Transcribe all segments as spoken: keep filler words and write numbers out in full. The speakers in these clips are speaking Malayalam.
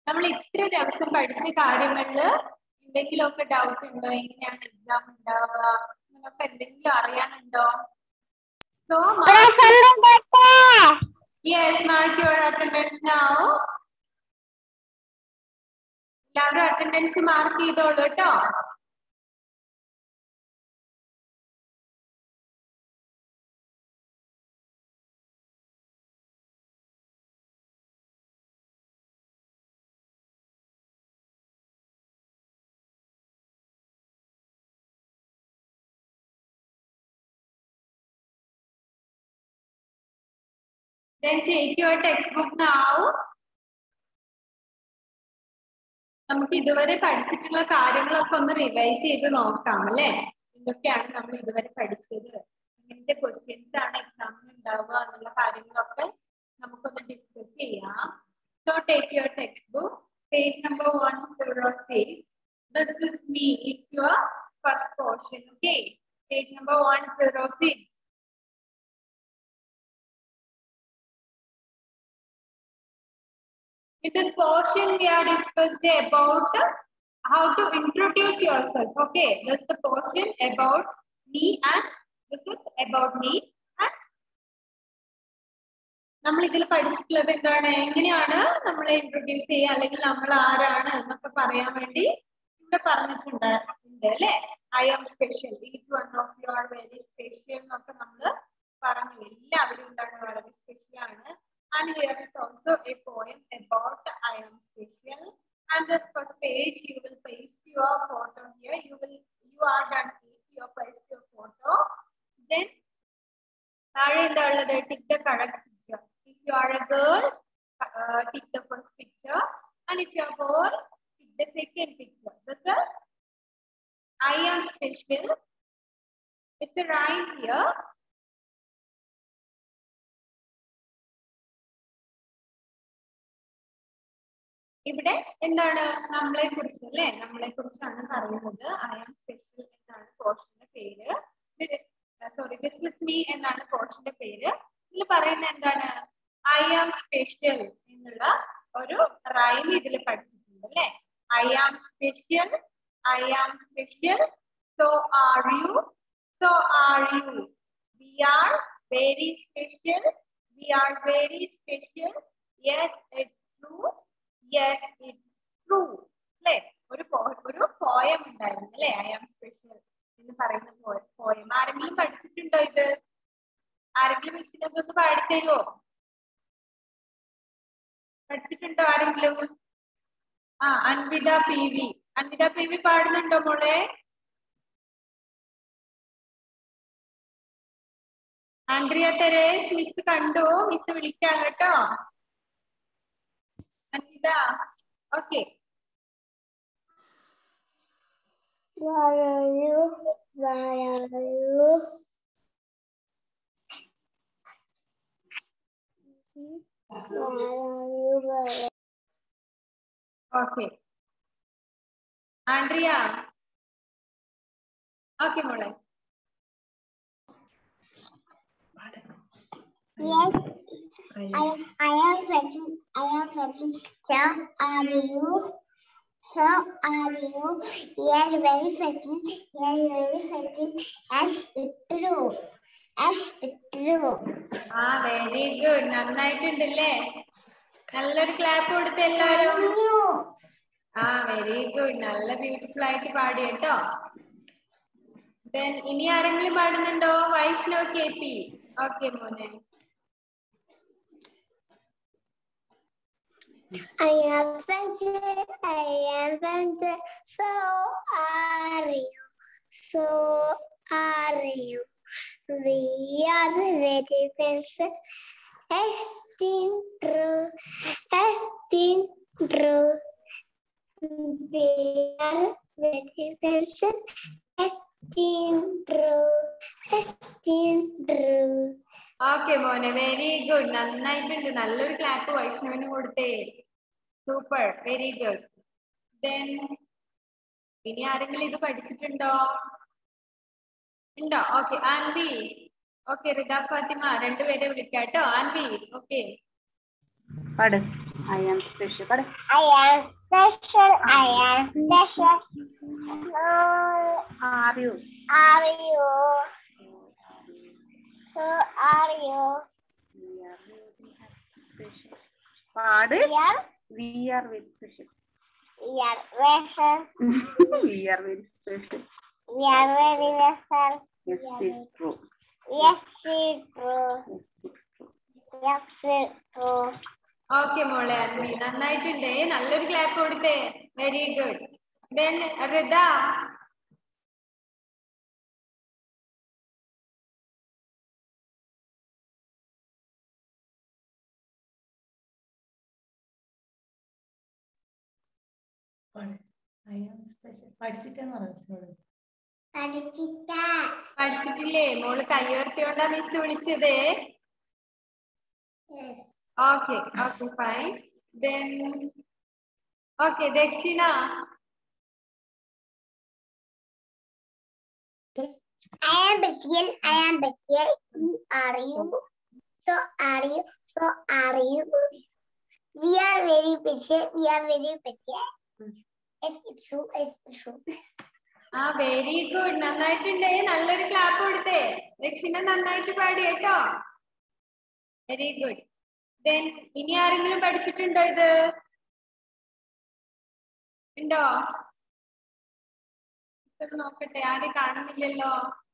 നമ്മൾ ഇത്ര ദിവസം പഠിച്ച കാര്യങ്ങളില് എന്തെങ്കിലുമൊക്കെ ഡൗട്ട് ഉണ്ടോ? എങ്ങനെയാണ് എക്സാം ഉണ്ടാവുക? നിങ്ങൾക്ക് എന്തെങ്കിലും അറിയാനുണ്ടോ? So mark yes, mark your attendance now. എല്ലാവരും അറ്റൻഡൻസ് മാർക്ക് ചെയ്തോളൂ കേട്ടോ. Then take your textbook now. നമുക്ക് ഇതുവരെ പഠിച്ചിട്ടുള്ള കാര്യങ്ങളൊക്കെ ഒന്ന് റിവൈസ് ചെയ്ത് നോക്കാം അല്ലെ? എന്തൊക്കെയാണ് നമ്മൾ ഇതുവരെ പഠിച്ചത്, ഇങ്ങനത്തെ ക്വസ്റ്റ്യൻസ് ആണ് എക്സാമിന് ഉണ്ടാവുക എന്നുള്ള കാര്യങ്ങളൊക്കെ നമുക്കൊന്ന് ഡിസ്കസ് ചെയ്യാം. So take your textbook, page number one oh six. This is me. It's your first portion. Okay, page number one oh six. In this portion, we are discussed about how to introduce yourself. Okay, this is the portion about me and this is about me and നമ്മൾ ഇതിൽ പഠിച്ചിട്ടുള്ളത് എന്താണ്, എങ്ങനെയാണ് നമ്മളെ ഇൻട്രൊഡ്യൂസ് ചെയ്യുക അല്ലെങ്കിൽ നമ്മൾ ആരാണ് എന്നൊക്കെ പറയാൻ വേണ്ടി ഇവിടെ പറഞ്ഞിട്ടുണ്ട് അല്ലേ? I am special, each one of you are very special എന്നൊക്കെ നമ്മൾ പറഞ്ഞു. എല്ലാവരും എന്താണ് വളരെ സ്പെഷ്യൽ ആണ്. And here is also a poem about I am special. And this first page you will paste your photo here. You will you are done with your paste your photo. Then tick the correct picture. If you are a girl, uh, tick the first picture. And if you are a boy, tick the second picture. This is I am special. It's a rhyme here. ഇവിടെ എന്താണ് നമ്മളെ കുറിച്ച് അല്ലെ, നമ്മളെ കുറിച്ചാണ് പറയുന്നത്. ഐ ആം സ്പെഷ്യൽ എന്നാണ് പോർഷന്റെ പേര്. സോറി, ദിസ് ഇസ് മീ എന്നാണ് പോർഷന്റെ പേര്. ഇതിൽ പറയുന്നത് എന്താണ്, ഐ ആം സ്പെഷ്യൽ എന്നുള്ള ഒരു റൈം ഇതിൽ പഠിച്ചിട്ടുണ്ട് അല്ലെ. I am special, I am special, so are you, so are you, we are very special, we are very special, yes it's true, yes it's true. അല്ലേ, ഒരു ഒരു പോയം ഉണ്ടായിരുന്നു അല്ലെ, ഐ ആം സ്പെഷ്യൽ എന്ന് പറയുന്ന പോയം. ആരെങ്കിലും പഠിച്ചിട്ടുണ്ടോ ഇത്? ആരെങ്കിലും മിസ്സിനൊന്ന് പാടിത്തരുമോ? പഠിച്ചിട്ടുണ്ടോ ആരെങ്കിലും? ആ, Anvitha P V. Anvitha P V പാടുന്നുണ്ടോ മോളെ? ആൻഡ്രിയ തെരേസ് മിസ് കണ്ടു, മിസ് വിളിക്കാം കേട്ടോ. Anita, okay. Why are you? Why are you? Why are you? Okay. Andrea. Okay, Mola. Yes. I, I am fetching, I am fetching. So are you? So are you? Yes, very fetching. Yes, very fetching. As it true. As it true. Ah, very good. നന്നായിട്ടുണ്ടല്ലേ? നല്ലൊരു ക്ലാപ്പ് കൊടുത്ത് എല്ലാവരും. ആ, വെരി ഗുഡ്. നല്ല ബ്യൂട്ടിഫുൾ ആയിട്ട് പാടി കേട്ടോ. Then ഇനി ആരെങ്കിലും പാടുന്നുണ്ടോ? Vaishnav K P. ഓക്കെ മോനെ. I am fetching, I am fetching. So are you? So are you? We are very fences. Estin true, estin true. We are very fences. Estin true, estin true. Okay മോനെ, വെരി ഗുഡ്. നന്നായിട്ടുണ്ട്. നല്ലൊരു ക്ലാപ്പ് വൈഷ്ണവിന് കൊടുത്തേ. Super, very good. ദെൻ ഇനി ആരെങ്കിലും ഇത് പഠിച്ചിട്ടുണ്ടോ? ഉണ്ടോ? ഓക്കെ, ആൻവി. ഓക്കെ, റിദ ഫാത്തിമ രണ്ടുപേരെ വിളിക്കാം കേട്ടോ. ആൻവി, ഓക്കെ. പാട്. ഐ ആം സ്പെഷ്യൽ പാട്. I am special. I am special. So are you are you. So are you. പാട്. We are. We are very special. We are special. We are very special. We are very special. Yes, it's true. Yes, it's true. Yes, it's true. Yes, it's true. Okay മോളെ അൻവി, നന്നായിട്ടുണ്ടേ. നല്ലൊരു ക്ലാപ്പ് കൊടുത്തേ. Very good. ദെൻ റിത. പഠിച്ചിട്ടില്ലേ? മോള് കയ്യുയർത്തിയോണ്ടാ മിസ് വിളിച്ചത്. Okay okay fine. Then okay Dakshina. I am special. I am special. Who are you? So are you. So are you. We are very special. We are very special. Yes, it's true. Yes, it's true. ആ വെരി ഗുഡ്. നന്നായിട്ടുണ്ടേ. നല്ലൊരു ക്ലാപ്പ് കൊടുത്തേ. ദക്ഷിണ നന്നായിട്ട് പാടി കേട്ടോ. Very good. ദെൻ ഇനി ആരെങ്കിലും പഠിച്ചിട്ടുണ്ടോ ഇത്? ഉണ്ടോ? ഇതൊന്ന് നോക്കട്ടെ. ആരും കാണുന്നില്ലല്ലോ.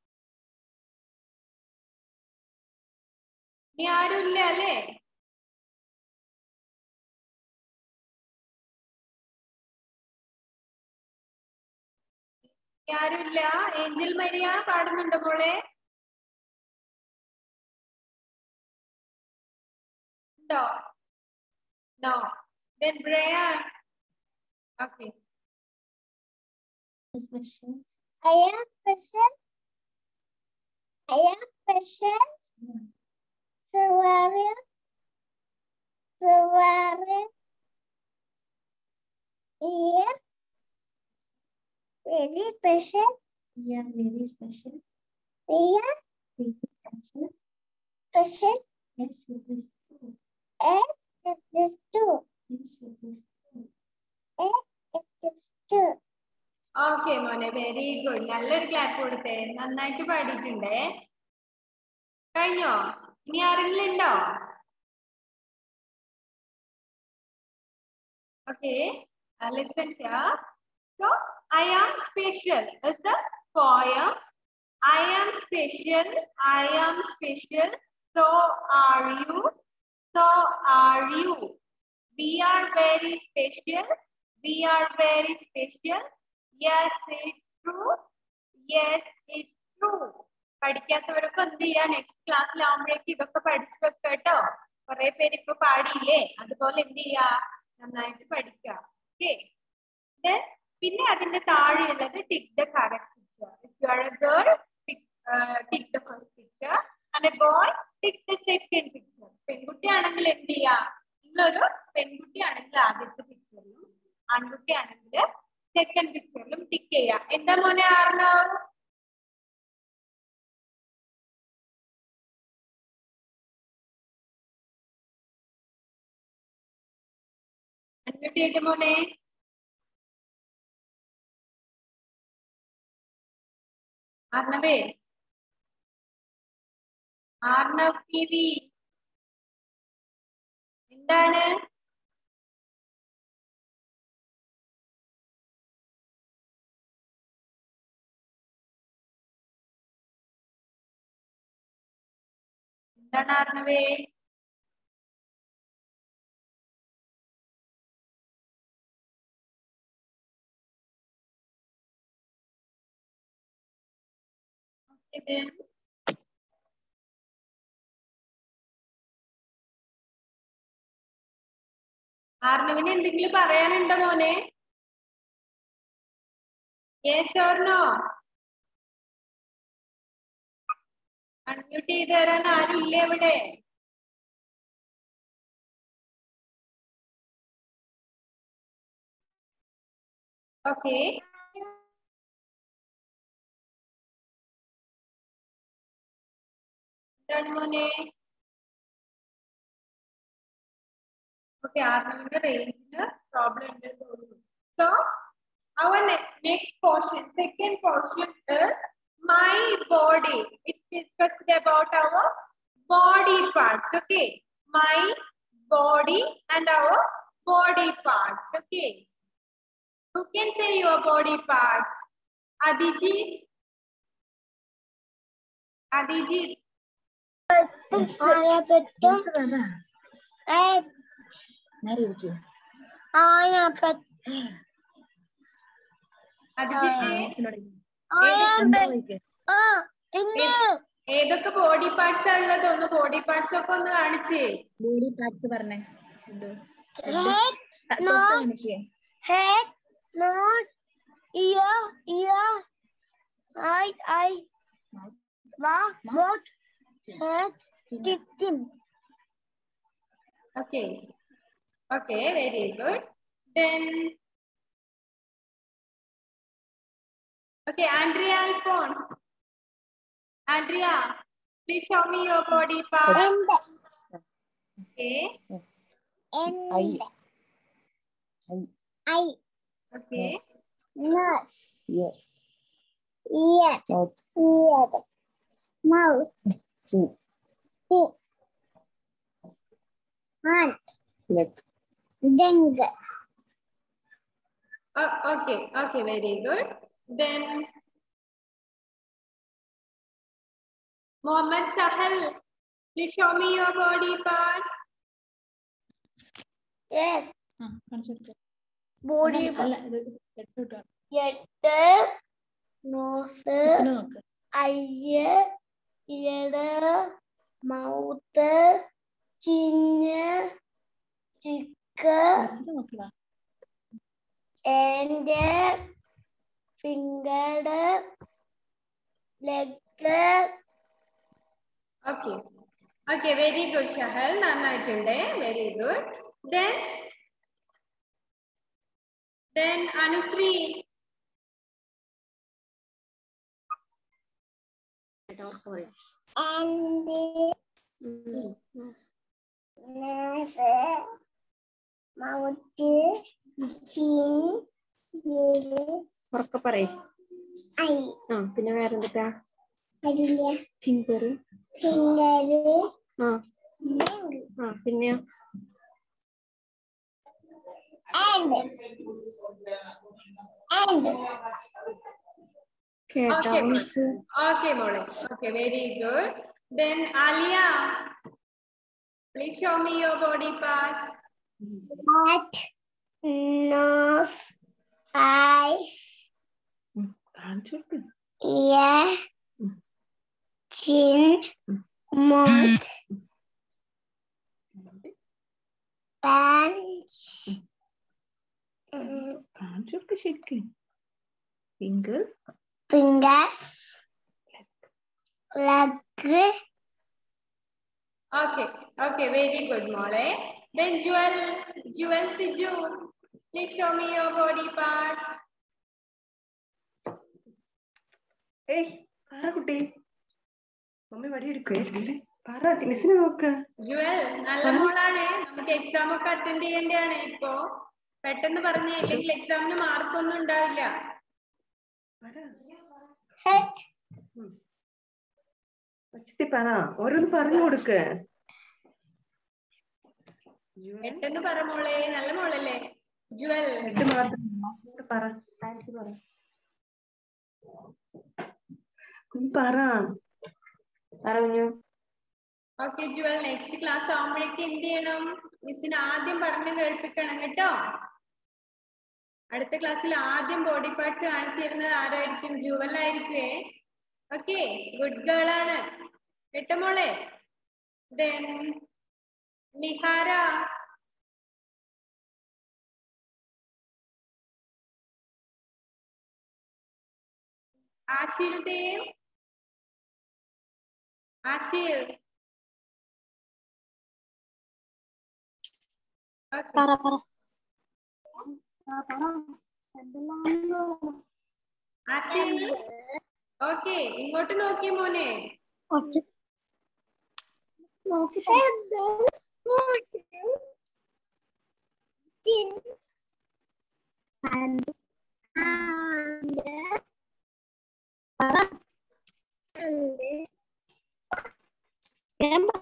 ഇനി ആരും ഇല്ല അല്ലേ? ആരുമില്ല. ഏഞ്ചൽ മരിയ പാടുന്നുണ്ടോ മോളെ? ഉണ്ടോ? No. Then Brian. Okay. I am special. I am special. So are you. So are you. Yeah. Very special. We are very special. We are Very special. special. Yes, it is true. Yes, it is true. Yes, it is true. Yes, it is true. Okay മോനെ വെരി ഗുഡ്. നല്ലൊരു ക്ലാപ്പ് കൊടുത്തേ. നന്നായിട്ട് പാടിയിട്ടുണ്ടേ. കഴിഞ്ഞോ? ഇനി ആരെങ്കിലും ഉണ്ടോ? Okay listen here. So I am special is the poem. I am special. I am special. So are you. So are you. We are very special. We are very special. Yes, it's true. Yes, it's true. പഠിക്കാത്തവരൊക്കെ എന്ത് ചെയ്യാ? നെക്സ്റ്റ് ക്ലാസ്സിലാവുമ്പോഴേക്ക് ഇതൊക്കെ പഠിച്ചു വെക്ക കേട്ടോ. കുറെ പേര് ഇപ്പൊ പാടിയില്ലേ? അതുപോലെ എന്ത് ചെയ്യാ? നന്നായിട്ട് പഠിക്ക. ഓക്കെ. പിന്നെ അതിന്റെ താഴെയുള്ളത് tick the correct picture. If you are a girl, tick, uh, tick the first picture. And a boy, tick the second picture. പെൺകുട്ടിയാണെങ്കിൽ എന്ത് ചെയ്യാ? നിങ്ങളൊരു പെൺകുട്ടിയാണെങ്കിൽ ആദ്യത്തെ പിക്ചറിലും ആൺകുട്ടിയാണെങ്കിൽ സെക്കൻഡ് പിക്ചറിലും ടിക്ക് ചെയ്യാം. എന്താ മോനെ ആർണവ്? അൺമ്യൂട്ട് ചെയ്ത മോനെ. ആർണവേ. ആർണവ് ടി വി എന്താണ്? എന്താണ് ആർണവേ? ആർണവിന് എന്തെങ്കിലും പറയാനുണ്ടോ മോനെ? Yes or no? അൺമ്യൂട്ട് ചെയ്ത് തരാൻ ആരും ഇല്ലേ ഇവിടെ? ഓക്കെ. എന്താണ് മോനെ? Okay, Arnavinte range problem is also. So, our ne next portion, second portion is my body. It discussed about our body parts. Okay, my body and our body parts. Okay, who can say your body parts? Adijit. Adijit. ഏതൊക്കെ ബോഡി പാർട്സ് ഉള്ളത്? ഒന്ന് ബോഡി പാർട്സ് ഒക്കെ ഒന്ന് കാണിച്ചേ. ബോഡി പാർട്സ് പറഞ്ഞേ. head, nose, ear, ear, eye, eye, mouth, mouth, head, chin. Okay. Okay, very good. Then, okay, Andrea Alphonse. Andrea, please show me your body part. And, Okay. and, Eye. eye, Okay. nose, Ear. ear, Mouth. ear, mouth, Chin. feet, hand, Leg. tongue. Uh, okay. Okay, very good. Then, Mohammed Sahel, please show me your body parts. Yes, body head, nose, eye, ear, mouth, chin, cheek, and finger, leg. Okay. Okay, very good, Shahal. Nannaitunde. Very good. Then, then Anusri. And nose, mouth, chin, ഉറക്കെ പറയും. eye, ആ പിന്നെ വേറെന്താ? eye, finger. finger, ആ ring, ആ പിന്നെ and, and. കേട്ടോ Okay, miss? okay, Mole. Okay, very good. Then Alia, please show me your body parts. Head, nose, eyes, കാണിച്ചു കൊടുക്ക്. ear, chin, mouth, punch, കാണിച്ചു കൊടുക്ക് ശരിക്കും. Finger. fingers, leg, Okay, okay, very good, Mole. Then Jewel, Jewel Siju, please show me your body parts. ഏയ് പറ കുട്ടി. മമ്മി വടി എടുക്കുവേ. പറ മിസ്സിനെ നോക്ക്. Jewel, നല്ല മോളാണ്. നമുക്ക് എക്സാം ഒക്കെ അറ്റൻഡ് ചെയ്യേണ്ടതാണ് ഇപ്പോ. പെട്ടെന്ന് പറഞ്ഞേ, ഇല്ലെങ്കിൽ എക്സാമിന് മാർക്കൊന്നും ഉണ്ടാവില്ല. head, ഒച്ചത്തി പറ. ഓരോന്ന് പറഞ്ഞു കൊടുക്ക്. പെട്ടെന്ന് പറ മോളെ, നല്ല മോളല്ലേ ജുവൽ. ഹെഡ് മാത്രം പറ. പറ കുഞ്ഞു പറ. പറഞ്ഞു. ഓക്കെ ജുവൽ, നെക്സ്റ്റ് ക്ലാസ് ആവുമ്പോഴേക്ക് എന്ത് ചെയ്യണം? മിസ്സിന് ആദ്യം പറഞ്ഞു കേൾപ്പിക്കണം കേട്ടോ. അടുത്ത ക്ലാസ്സിൽ ആദ്യം ബോഡി പാർട്സ് കാണിച്ചു തരുന്നത് ആരായിരിക്കും? ജുവൽ ആയിരിക്കുവേ. ഓക്കെ, ഗുഡ് ഗേൾ ആണ് കേട്ടോ മോളെ. ദെൻ നിഹാര, ആഷിൽ ദേവ്, ആഷിൽ. ആഷിൽ, ഓക്കെ ഇങ്ങോട്ട് നോക്കി മോനെ. chin and and and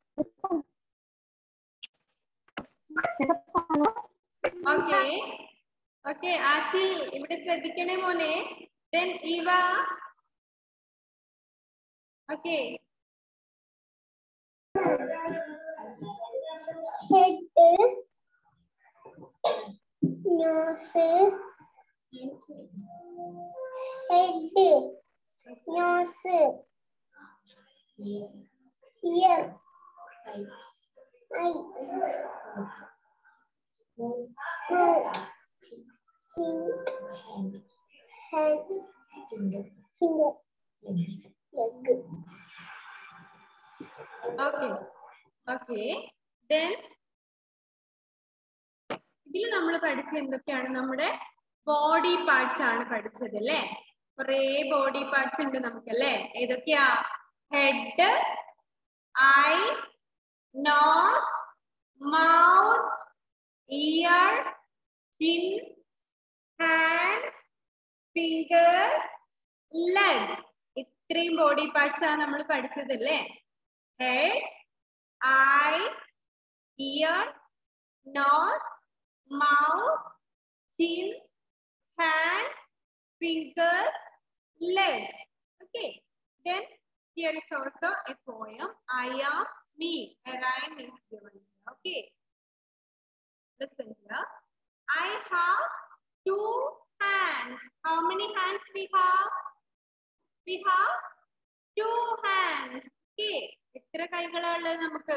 Okay. Okay, Ashil, ഇവിടെ ശ്രദ്ധിക്കണേ മോനെ. Then Eva. Okay. head, nose, head, nose, ear, eye, mouth, chin, hand, finger, leg. Okay. Okay. Then ഇതിൽ നമ്മൾ പഠിച്ചത് എന്തൊക്കെയാണ്? നമ്മുടെ ബോഡി പാർട്സ് ആണ് പഠിച്ചത് അല്ലേ? കുറേ ബോഡി പാർട്സ് ഉണ്ട് നമുക്കല്ലേ? ഏതൊക്കെയാ? Head, eye, nose, mouth, ear, chin, hand, fingers, leg. ഇത്രയും ബോഡി പാർട്സ് ആണ് നമ്മൾ പഠിച്ചത് അല്ലേ? Head, eye, ear, nose, mouth, chin, hand, fingers, leg. Okay. Then here is also a poem. I am me. A rhyme is given here. Okay. Listen here. I have two hands. How many hands we have? We have two hands. Okay. എത്ര കൈകളാണ് ഉള്ളത് നമുക്ക്?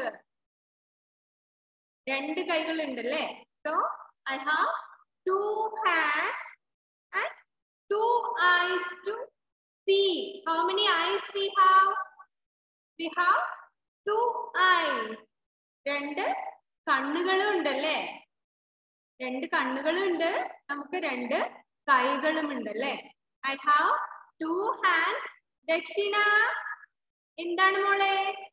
രണ്ട് കൈകൾ ഉണ്ടല്ലേ? So I have two hands and two eyes to see. How many eyes we have? We have two eyes. രണ്ട് കണ്ണുകളും ഉണ്ടല്ലേ? രണ്ട് കണ്ണുകളും ഉണ്ട്. നമുക്ക് രണ്ട് കൈകളും ഉണ്ടല്ലേ? I have two hands. ദക്ഷിണ എന്താണ് മോളെ?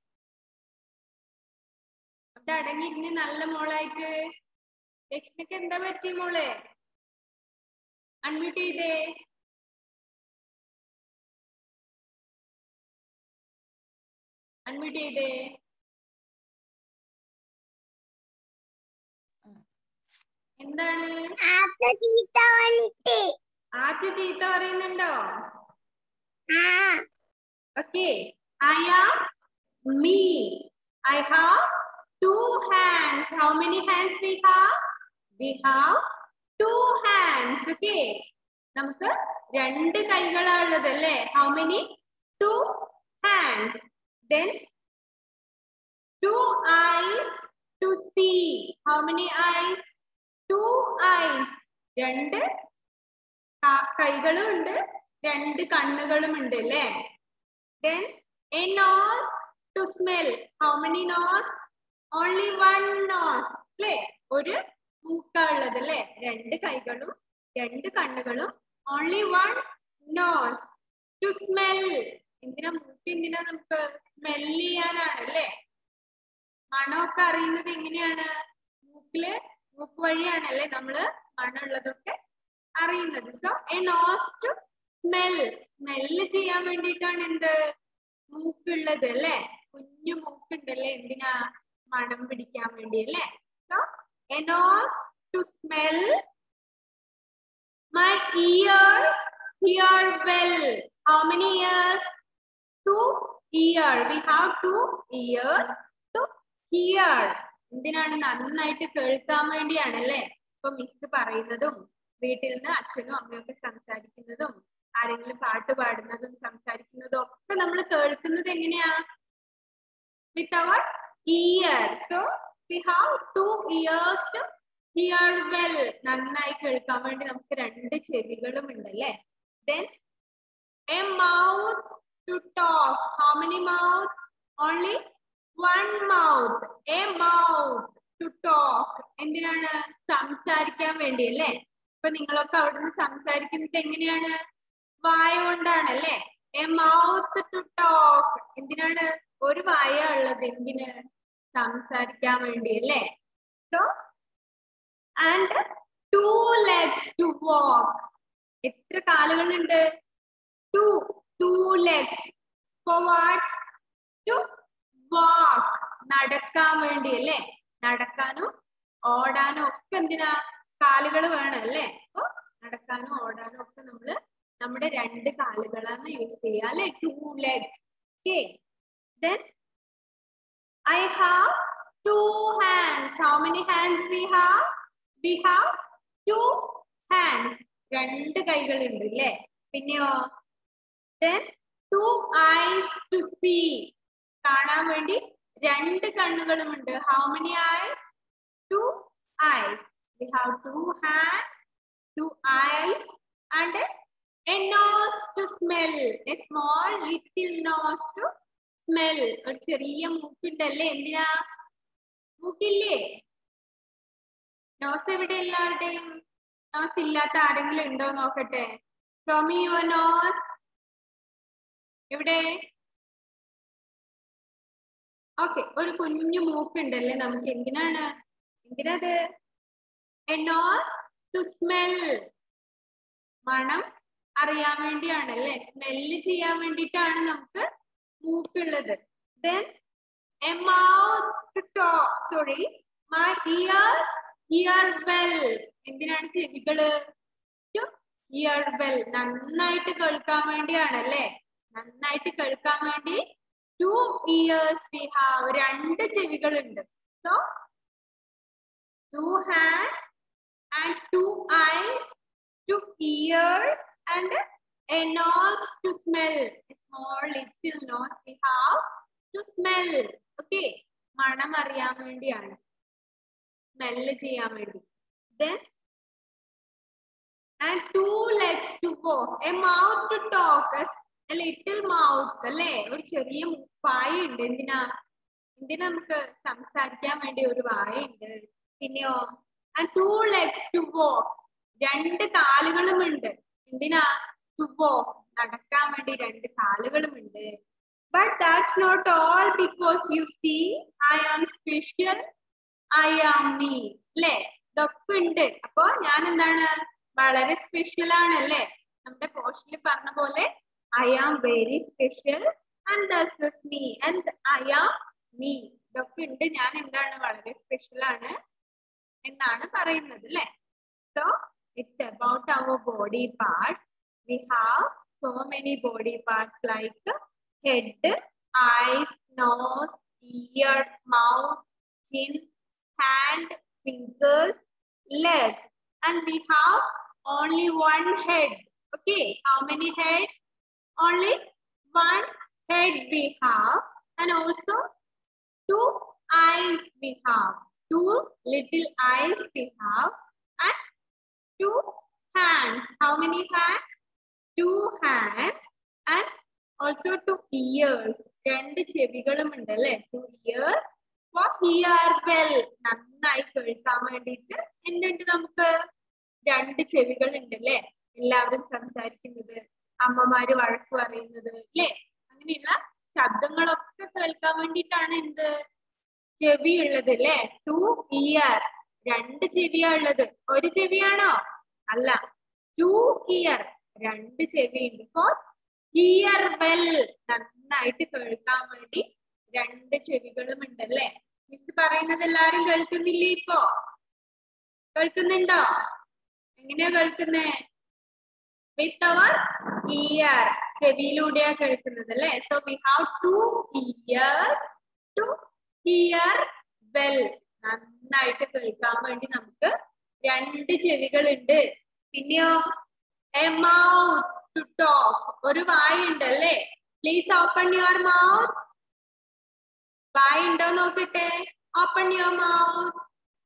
അവിടെ അടങ്ങിയിരുന്ന് നല്ല മോളായിട്ട്. ദക്ഷിണക്ക് എന്താ പറ്റി മോളെ? അൺമ്യൂട്ട് ചെയ്തേ. അൺമ്യൂട്ട് ചെയ്തേ. എന്താണ്? ആച്ച ചീത്ത പറയുന്നുണ്ടോ? Okay. I am me. I have two hands. How many hands we have? We have two hands. Okay. നമുക്ക് രണ്ട് കൈകളാണുള്ളത് അല്ലേ? How many? Two hands. Then two eyes to see. How many eyes? Two eyes. രണ്ട് കൈകളും ഉണ്ട്, രണ്ട് കണ്ണുകളും ഉണ്ട് അല്ലേ? Then a nose to smell. How many nose? Only one nose. അല്ലേ? ഒരു മൂക്കാ ഉള്ളത് അല്ലേ? രണ്ട് കൈകളും രണ്ട് കണ്ണുകളും. Only one nose to smell. എന്തിനാ മൂക്ക്? എന്തിനാ? നമുക്ക് സ്മെൽ ചെയ്യാനാണ് അല്ലേ? മണമൊക്കെ അറിയുന്നത് എങ്ങനെയാണ്? മൂക്കില് മൂക്ക് വഴിയാണല്ലേ നമ്മള് മണമുള്ളതൊക്കെ അറിയുന്നത്. So a nose to smell. Smell ചെയ്യാൻ വേണ്ടിയിട്ടാണ് എന്ത് മൂക്കുള്ളത് അല്ലേ? കുഞ്ഞു മൂക്കുണ്ടല്ലേ? എന്തിനാ? മണം പിടിക്കാൻ വേണ്ടി അല്ലേ? So a nose to smell. My ears hear well. How many ears? Two ears. We have two ears to hear. എന്തിനാണ്? നന്നായിട്ട് കേൾക്കാൻ വേണ്ടിയാണ് അല്ലേ? ഇപ്പൊ മിസ് പറയുന്നതും വീട്ടിൽ നിന്ന് അച്ഛനും അമ്മയും ഒക്കെ സംസാരിക്കുന്നതും ആരെങ്കിലും പാട്ട് പാടുന്നതും സംസാരിക്കുന്നതും ഒക്കെ നമ്മൾ കേൾക്കുന്നത് എങ്ങനെയാ? With our ears. So we have two ears to hear well. നന്നായി കേൾക്കാൻ വേണ്ടി നമുക്ക് രണ്ട് ചെവികളും ഉണ്ടല്ലേ? Then a mouth to talk. How many mouth? Only one mouth. A mouth to talk. എന്തിനാണ്? സംസാരിക്കാൻ വേണ്ടി അല്ലേ? ഇപ്പൊ നിങ്ങളൊക്കെ അവിടുന്ന് സംസാരിക്കുന്നത് എങ്ങനെയാണ്? വായ കൊണ്ടാണ് അല്ലേ? A mouth to talk. എന്തിനാണ്? ഒരു വായ ഉള്ളത്. എന്തിന്? സംസാരിക്കാൻ വേണ്ടി അല്ലേ? So and two legs to walk. എത്ര കാലുകളുണ്ട്? Two, two legs. For what? To walk. നടക്കാൻ വേണ്ടി അല്ലേ? നടക്കാനും ഓടാനും ഒക്കെ എന്തിനാ കാലുകൾ വേണം അല്ലേ? അപ്പൊ നടക്കാനും ഓടാനും ഒക്കെ നമ്മള് നമ്മുടെ രണ്ട് കാലുകളാണ് യൂസ് ചെയ്യുക അല്ലെ? Two legs. Okay. Then I have two hands. How many hands we have? We have two hands. രണ്ട് കൈകളുണ്ട് അല്ലേ? പിന്നെയോ? Then two eyes to see. കാണാൻ വേണ്ടി രണ്ട് കണ്ണുകളുമുണ്ട്. How many eyes? Two eyes. We have two hands, two eyes, and a nose to smell. A small little nose to smell. ഒരു ചെറിയ മൂക്കുണ്ടല്ലേ? എന്തിനാ? മൂക്കില്ലേ? നോസ് എവിടെ എല്ലാവരുടെയും? നോസ് ഇല്ലാത്ത ആരെങ്കിലും ഉണ്ടോ നോക്കട്ടെ. Show me your nose. എവിടെ? ഓക്കെ, ഒരു കുഞ്ഞു മൂക്കുണ്ടല്ലേ നമുക്ക്. എന്തിനാണ്? എന്തിനത്? A nose to smell. മണം അറിയാൻ വേണ്ടിയാണല്ലേ? സ്മെല്ല് ചെയ്യാൻ വേണ്ടിയിട്ടാണ് നമുക്ക് മൂക്കുള്ളത്. Then a mouth to talk. Sorry, my ears hear well. എന്തിനാണ് ചെവികള്? To hear well. നന്നായിട്ട് കേൾക്കാൻ വേണ്ടിയാണല്ലേ? നന്നായിട്ട് കേൾക്കാൻ വേണ്ടി two ears we have. രണ്ട് ചെവികളുണ്ട്. So two hands and two eyes, two ears and a nose to smell. A small little nose we have to smell. Okay, മണം അറിയാൻ വേണ്ടിയാണ്, സ്മെല്ല് ചെയ്യാൻ വേണ്ടി. Then and two legs to walk. A mouth to talk. A little mouth അല്ലേ? ഒരു ചെറിയ വായുണ്ട്. എന്തിനാ? എന്തിനാ നമുക്ക് സംസാരിക്കാൻ വേണ്ടി ഒരു വായുണ്ട്. പിന്നെയോ? and two legs to walk. രണ്ട് കാലുകളുമുണ്ട്. എന്തിനാ? to walk. നടക്കാൻ വേണ്ടി രണ്ട് കാലുകളുമുണ്ട്. But that's not all, because you see, I am special, I am me. അല്ലേ? ഇതൊക്കെ ഉണ്ട്. അപ്പൊ ഞാൻ എന്താണ്? വളരെ സ്പെഷ്യൽ ആണല്ലേ? നമ്മുടെ പോർഷനിൽ പറഞ്ഞ പോലെ I am very special and this is me and I am me. ഇതൊക്കെ ഉണ്ട്. ഞാൻ എന്താണ്? വളരെ സ്പെഷ്യൽ ആണ് എന്നാണ് പറയുന്നത് അല്ലേ? So it's about our body parts. We have so many body parts like head, eyes, nose, ear, mouth, chin, hand, fingers, leg, and we have only one head. Okay, how many heads? Only one head we have, and also two eyes we have. Two little eyes we have, and two hands. How many hands? Two hands, and also two ears. രണ്ട് ചെവികളും ഉണ്ടല്ലേ? Two ears for hear well. നന്നായി കേൾക്കാൻ വേണ്ടിയിട്ട് എന്തുണ്ട് നമുക്ക്? രണ്ട് ചെവികൾ ഉണ്ടല്ലേ? എല്ലാവരും സംസാരിക്കുന്നത്, അമ്മമാര് വഴക്ക് പറയുന്നത് അല്ലേ? അങ്ങനെയുള്ള ശബ്ദങ്ങളൊക്കെ കേൾക്കാൻ വേണ്ടിയിട്ടാണ് എന്ത്? ചെവി ഉള്ളത് അല്ലേ? Two ear. രണ്ട് ചെവിയാ ഉള്ളത്. ഒരു ചെവിയാണോ? അല്ല, ടു ഇയർ. രണ്ട് ചെവിയുണ്ട്. Four here well. നന്നായിട്ട് കേൾക്കാൻ വേണ്ടി രണ്ട് ചെവികളും ഉണ്ടല്ലേ? മിസ് പറയുന്നത് എല്ലാരും കേൾക്കുന്നില്ലേ? ഇപ്പോ കേൾക്കുന്നുണ്ടോ? എങ്ങനെയാ കേൾക്കുന്നേ? വിത്ത് അവർ ഇയർ. ചെവിയിലൂടെയാ കേൾക്കുന്നത് അല്ലേ? So we have two ears to hear well. നന്നായിട്ട് കേൾക്കാൻ വേണ്ടി നമുക്ക് രണ്ട് ചെവികളുണ്ട്. പിന്നെയോ? A mouth to talk. ഒരു വായുണ്ട് അല്ലേ? Please open your mouth. വായുണ്ടോ നോക്കട്ടെ? Open your mouth.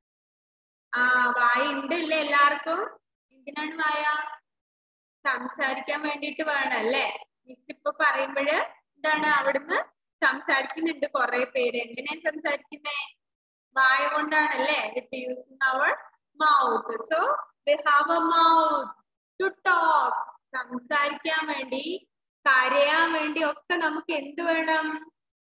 ആ, വായുണ്ട് അല്ലേ എല്ലാവർക്കും? എന്തിനാണ് വായ? സംസാരിക്കാൻ വേണ്ടിയിട്ട് വേണം അല്ലേ? മിസ് ഇപ്പൊ പറയുമ്പോഴ് എന്താണ്? അവിടുന്ന് സംസാരിക്കുന്നുണ്ട് കുറെ പേര്. എങ്ങനെയാ സംസാരിക്കുന്നേ? വായ കൊണ്ടാണല്ലേ? With using our mouth. So we have a mouth to talk. സംസാരിക്കാൻ വേണ്ടി, കരയാൻ വേണ്ടി ഒക്കെ നമുക്ക് എന്ത് വേണം?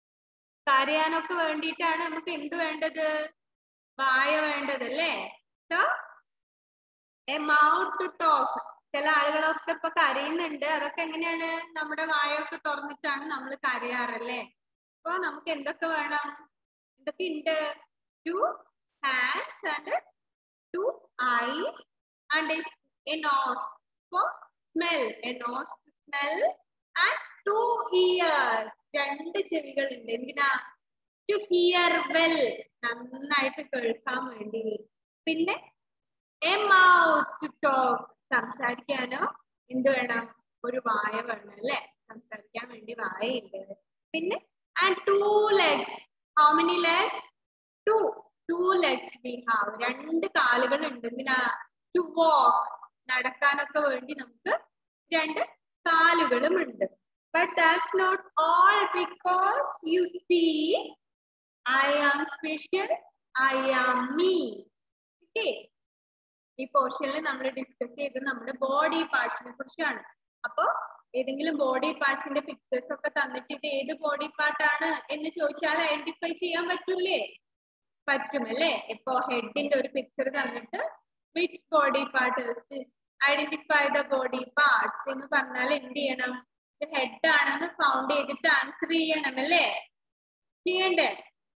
കരയാനൊക്കെ വേണ്ടിയിട്ടാണ് നമുക്ക് എന്ത് വേണ്ടത്? വായ വേണ്ടത് അല്ലേ? So, a mouth to talk. ചില ആളുകളൊക്കെ ഇപ്പൊ കരയുന്നുണ്ട്. അതൊക്കെ എങ്ങനെയാണ്? നമ്മുടെ വായൊക്കെ തുറന്നിട്ടാണ് നമ്മൾ കരയാറല്ലേ? അപ്പൊ നമുക്ക് എന്തൊക്കെ വേണം? എന്തൊക്കെ ഉണ്ട്? Two hands and two eyes and a nose for smell. A nose to smell and two ears. രണ്ട് ചെവികൾ ഉണ്ട്. എന്തിനാ? To hear well. നന്നായിട്ട് കേൾക്കാൻ വേണ്ടി. പിന്നെ a mouth to talk. സംസാരിക്കാനോ എന്ത് വേണം? ഒരു വായ വേണം അല്ലെ? സംസാരിക്കാൻ വേണ്ടി വായയുണ്ട്. പിന്നെ and two legs. How many legs? Two. Two legs we have. രണ്ട് കാലുകൾ ഉണ്ട്. എന്തിനാ? To walk. നടക്കാനൊക്കെ വേണ്ടി നമുക്ക് രണ്ട് കാലുകളും ഉണ്ട്. But that's not all, because you see, I am special, I am me. Okay. ഈ പോർഷനിൽ നമ്മൾ ഡിസ്കസ് ചെയ്ത് നമ്മുടെ ബോഡി പാർട്സിനെ കുറിച്ചാണ്. അപ്പൊ ഏതെങ്കിലും ബോഡി പാർട്സിന്റെ പിക്ചേഴ്സ് ഒക്കെ തന്നിട്ട് ഇത് ഏത് ബോഡി പാർട്ടാണ് എന്ന് ചോദിച്ചാൽ ഐഡന്റിഫൈ ചെയ്യാൻ പറ്റൂലേ? പറ്റും അല്ലേ? ഇപ്പൊ ഹെഡിന്റെ ഒരു പിക്ചർ തന്നിട്ട് which body part identify the body parts എന്ന് പറഞ്ഞാൽ എന്ത് ചെയ്യണം? ഇത് ഹെഡ് ആണെന്ന് ഫൗണ്ട് ചെയ്തിട്ട് ആൻസർ ചെയ്യണം അല്ലേ? ചെയ്യണ്ടേ?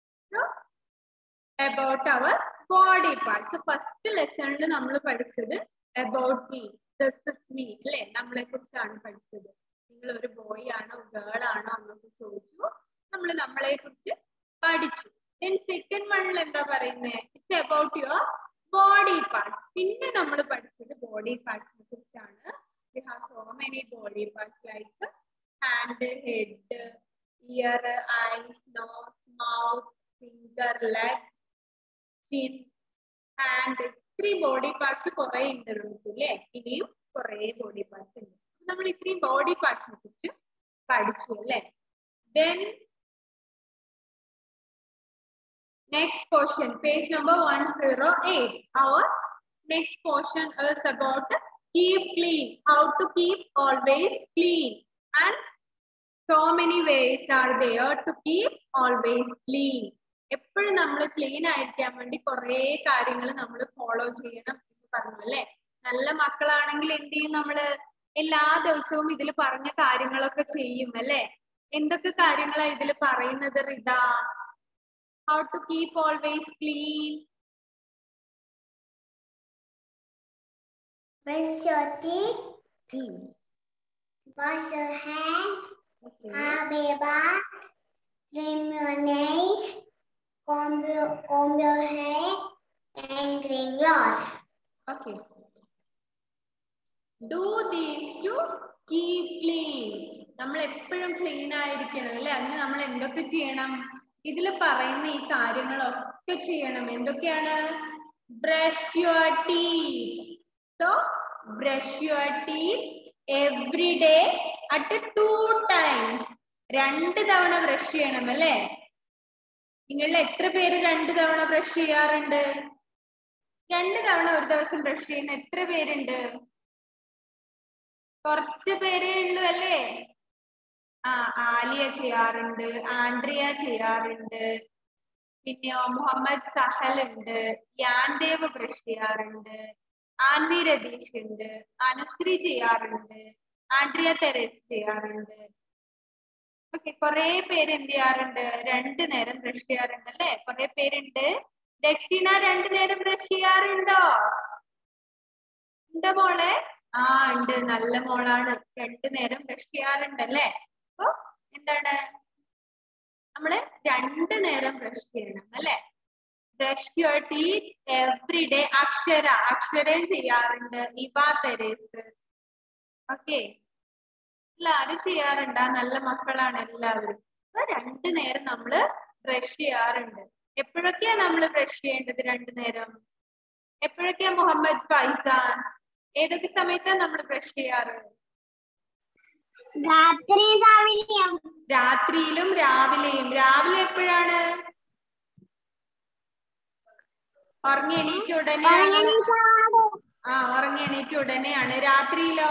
About our body parts. So first lesson il nammal padichadu about me. This is me. അല്ലേ? നമ്മളെ കുറിച്ചാണ് പഠിച്ചത്. നിങ്ങൾ ഒരു ബോയ് ആണോ ഗേൾ ആണോ എന്നൊക്കെ ചോദിച്ചു. നമ്മൾ നമ്മളെ കുറിച്ച് പഠിച്ചു. Then second one ൽ എന്താ പറയുന്നത്? It's about your body parts. പിന്നെ നമ്മൾ പഠിച്ചത് body parts നെ കുറിച്ചാണ്. We have so many body parts like hand, head, ear, eyes, nose, mouth, finger, leg, chin, hand. ഇത്രയും ബോഡി പാർട്സ് കുറെ ഉണ്ട് നമുക്ക് അല്ലേ? ഇനിയും കുറെ ബോഡി പാർട്സ് ഉണ്ട്. നമ്മൾ ഇത്രയും ബോഡി പാർട്സിനെ കുറിച്ച് പഠിച്ചു അല്ലേ? Then next portion, page number one oh eight. Our next portion is about keep clean. How to keep always clean. And so many ways are there to keep always clean. എപ്പോഴും നമ്മൾ ക്ലീൻ ആയിരിക്കാൻ വേണ്ടി കുറെ കാര്യങ്ങൾ നമ്മൾ ഫോളോ ചെയ്യണം എന്ന് പറഞ്ഞു അല്ലെ? നല്ല മക്കളാണെങ്കിൽ എന്ത് ചെയ്യും? നമ്മള് എല്ലാ ദിവസവും ഇതിൽ പറഞ്ഞ കാര്യങ്ങളൊക്കെ ചെയ്യും അല്ലെ? എന്തൊക്കെ കാര്യങ്ങളാ ഇതിൽ പറയുന്നത് Rita? How to keep always clean? Brush your teeth, Hmm. wash your hands, Okay. have a bath, trim your nails, comb your, comb your hair, and clean yours. Okay. Do these to keep clean. നമ്മൾ എപ്പോഴും ക്ലീൻ ആയിരിക്കണം അല്ലെ? അതിന് നമ്മൾ എന്തൊക്കെ ചെയ്യണം? ഇതിൽ പറയുന്ന ഈ കാര്യങ്ങളൊക്കെ ചെയ്യണം. എന്തൊക്കെയാണ്? Brush your teeth. So, brush your teeth every day at two times. രണ്ട് തവണ ബ്രഷ് ചെയ്യണം അല്ലേ? നിങ്ങളിൽ എത്ര പേര് രണ്ട് തവണ ബ്രഷ് ചെയ്യാറുണ്ട്? രണ്ട് തവണ ഒരു ദിവസം ബ്രഷ് ചെയ്യുന്ന എത്ര പേരുണ്ട്? കുറച്ച് പേരേ ഉള്ളൂ അല്ലേ? ആ, ആലിയ ചെയ്യാറുണ്ട്, ആൻഡ്രിയ ചെയ്യാറുണ്ട്, പിന്നെയോ മുഹമ്മദ് സഹൽ ഉണ്ട്, യാൻദേവ് ബ്രഷ് ചെയ്യാറുണ്ട്, ആൻവി രതീഷ് ഉണ്ട്, അനുശ്രീ ചെയ്യാറുണ്ട്, ആൻഡ്രിയ തെരേസ് ചെയ്യാറുണ്ട്. ഓക്കെ, കുറെ പേര് എന്ത് ചെയ്യാറുണ്ട്? രണ്ടു നേരം ബ്രഷ് ചെയ്യാറുണ്ട് അല്ലെ? കുറെ പേരുണ്ട്. ദക്ഷിണ രണ്ടു നേരം ബ്രഷ് ചെയ്യാറുണ്ടോ? ഉണ്ട് മോളെ? ആ ഉണ്ട്, നല്ല മോളാണ്. രണ്ടു നേരം ബ്രഷ് ചെയ്യാറുണ്ട് അല്ലെ? അപ്പൊ എന്താണ്? നമ്മള് രണ്ടു നേരം ബ്രഷ് ചെയ്യണം അല്ലെ? Brush your teeth every day. Akshara അക്ഷരയും ചെയ്യാറുണ്ട്, ഇവ തെരേസ്. ഓക്കെ, എല്ലാരും ചെയ്യാറുണ്ട്. നല്ല മക്കളാണ് എല്ലാവരും. അപ്പൊ രണ്ടു നേരം നമ്മള് ബ്രഷ് ചെയ്യാറുണ്ട്. എപ്പോഴൊക്കെയാ നമ്മൾ ബ്രഷ് ചെയ്യേണ്ടത് രണ്ടു നേരം? എപ്പോഴൊക്കെയാ മുഹമ്മദ് ഫൈസാൻ? ഏതൊക്കെ സമയത്താ നമ്മൾ ബ്രഷ് ചെയ്യാറ്? രാത്രിയിലും രാവിലെയും. രാവിലെ എപ്പോഴാണ്? ഉറങ്ങി എണീറ്റ് ഉടനെയാണ്. ആ, ഉറങ്ങി എണീറ്റ് ഉടനെയാണ്. രാത്രിയിലോ?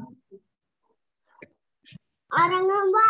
ഉറങ്ങുമ്പോ.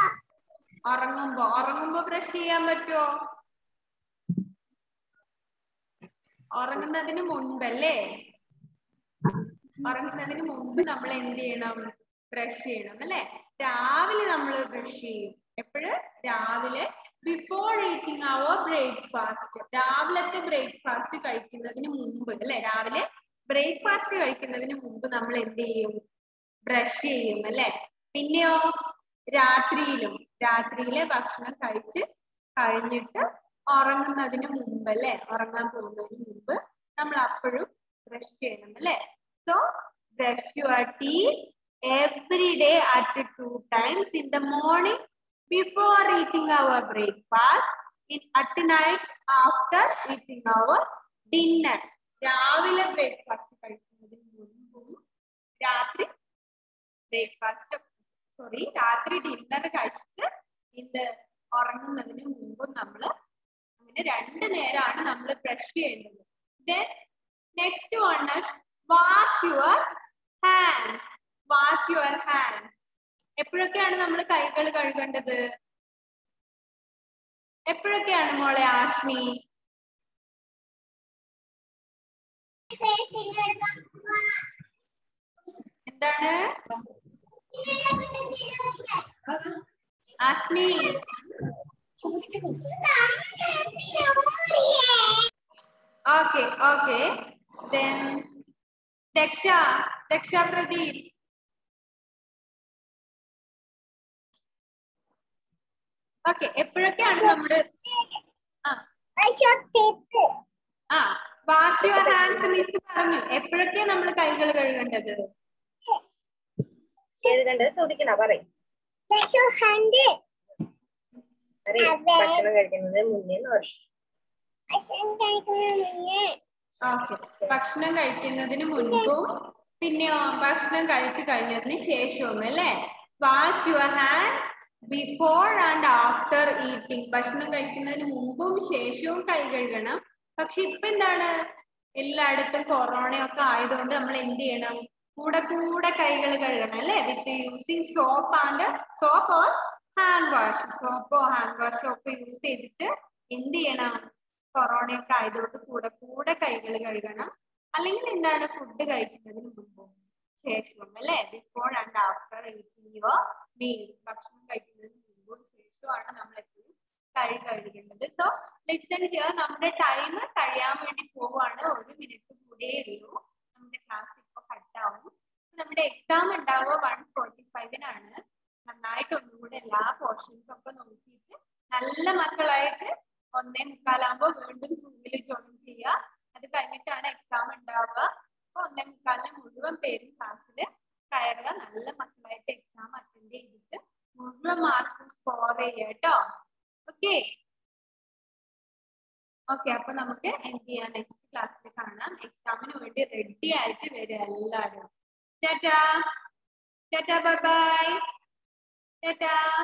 ഉറങ്ങുമ്പോ ഉറങ്ങുമ്പോ ബ്രഷ് ചെയ്യാൻ പറ്റുമോ? ഉറങ്ങുന്നതിന് മുൻപ് അല്ലേ? ഉറങ്ങുന്നതിന് മുമ്പ് നമ്മൾ എന്ത് ചെയ്യണം? ബ്രഷ് ചെയ്യണം അല്ലെ? രാവിലെ നമ്മൾ ബ്രഷ് ചെയ്യും. എപ്പോഴും രാവിലെ ബിഫോർ ഈറ്റിംഗ് അവർ ബ്രേക്ക്ഫാസ്റ്റ്. രാവിലത്തെ ബ്രേക്ക്ഫാസ്റ്റ് കഴിക്കുന്നതിന് മുമ്പ് അല്ലെ? രാവിലെ ബ്രേക്ക്ഫാസ്റ്റ് കഴിക്കുന്നതിന് മുമ്പ് നമ്മൾ എന്ത് ചെയ്യും? ബ്രഷ് ചെയ്യും അല്ലെ? പിന്നെയോ രാത്രിയിലും രാത്രിയിലെ ഭക്ഷണം കഴിച്ച് കഴിഞ്ഞിട്ട് ഉറങ്ങുന്നതിന് മുമ്പ് അല്ലെ? ഉറങ്ങാൻ പോകുന്നതിന് മുമ്പ് നമ്മൾ അപ്പോഴും ബ്രഷ് ചെയ്യണം അല്ലെ? So brush your teeth every day at two times, in the morning before eating our breakfast, in at night after eating our dinner. രാവിലെ ബ്രേക്ക്ഫാസ്റ്റ് കഴിക്കുന്നതിന് മുൻപും രാത്രി ബ്രേക്ക്ഫാസ്റ്റ് സോറി രാത്രി ഡിന്നർ കഴിച്ചിട്ട് ഇത് ഉറങ്ങുന്നതിന് മുമ്പും നമ്മൾ അങ്ങനെ രണ്ട് നേരമാണ് നമ്മൾ ബ്രഷ് ചെയ്യേണ്ടത്. Then next one is wash your hands. Wash your hands. എപ്പോഴൊക്കെയാണ് നമ്മൾ കൈകൾ കഴുകേണ്ടത്? എപ്പോഴൊക്കെയാണ് മോളെ ആഷ്നി? എന്താണ് Ashni? Okay okay. Then Daksha Daksha Pradeep. Okay. എപ്പോഴൊക്കെയാണ് നമ്മള് ആ ആ വാഷ് യുവർ ഹാൻഡ്സ് മിസ് പറഞ്ഞു. എപ്പോഴൊക്കെയാണ് നമ്മൾ കൈകൾ കഴുകേണ്ടത്? എഴുതേണ്ടത് ചോദിക്കണ പറയും. ഭക്ഷണം കഴിക്കുന്നതിന് മുന്നേ ഓക്കെ. ഭക്ഷണം കഴിക്കുന്നതിന് മുൻപും പിന്നെയോ ഭക്ഷണം കഴിച്ചു കഴിഞ്ഞതിന് ശേഷവും അല്ലേ? Wash your hands before and after eating. ഭക്ഷണം കഴിക്കുന്നതിന് മുമ്പും ശേഷവും കൈ കഴുകണം. പക്ഷെ ഇപ്പൊ എന്താണ്, എല്ലായിടത്തും കൊറോണയൊക്കെ ആയതുകൊണ്ട് നമ്മൾ എന്ത് ചെയ്യണം? കൂടെ കൂടെ കൈകൾ കഴുകണം അല്ലെ? With using soap and soap or hand wash. സോപ്പോ ഹാൻഡ് വാഷോ ഒക്കെ യൂസ് ചെയ്തിട്ട് എന്ത് ചെയ്യണം? കൊറോണയൊക്കെ ആയതുകൊണ്ട് കൂടെ കൂടെ കൈകൾ കഴുകണം. അല്ലെങ്കിൽ എന്താണ്, ഫുഡ് കഴിക്കുന്നതിന് മുമ്പും ശേഷവും അല്ലെ? Before and after eating your meals. ഭക്ഷണം കഴിക്കുന്നതിന് മുമ്പും ശേഷവുമാണ് നമ്മൾ എപ്പോഴും കൈ കഴുകേണ്ടത്. So listen here. നമ്മുടെ ടൈം കഴിയാൻ വേണ്ടി പോവാണ്. ഒരു മിനിറ്റ് കൂടെ ഉള്ളൂ. നമ്മുടെ ക്ലാസ് ഇപ്പൊ കട്ടാവും. നമ്മുടെ എക്സാം ഉണ്ടാവുക വൺ ഫോർട്ടി ഫൈവിനാണ്. നന്നായിട്ട് ഒന്നുകൂടെ എല്ലാ പോർഷൻസും ഒക്കെ നോക്കിയിട്ട് നല്ല മക്കളായിട്ട് ഒന്നേ മുക്കാലാകുമ്പോൾ വീണ്ടും സൂമിൽ ജോയിൻ ചെയ്യുക. അത് കഴിഞ്ഞിട്ടാണ് എക്സാം ഉണ്ടാവുക. അപ്പൊ ഒന്നേ മുക്കാലിന് മുഴുവൻ പേരും ക്ലാസ്സിൽ കയറുക. നല്ല മക്കളായിട്ട് എക്സാം അറ്റൻഡ് ചെയ്തിട്ട് മുഴുവൻ മാർക്കും സ്കോർ ചെയ്യുക കേട്ടോ. Okay okay. അപ്പൊ നമുക്ക് എന്ത് ചെയ്യാം? നെക്സ്റ്റ് ക്ലാസ്സിൽ കാണാം. എക്സാമിന് വേണ്ടി റെഡി ആയിട്ട് വരിക എല്ലാവരും. Tata tata bye bye Tata.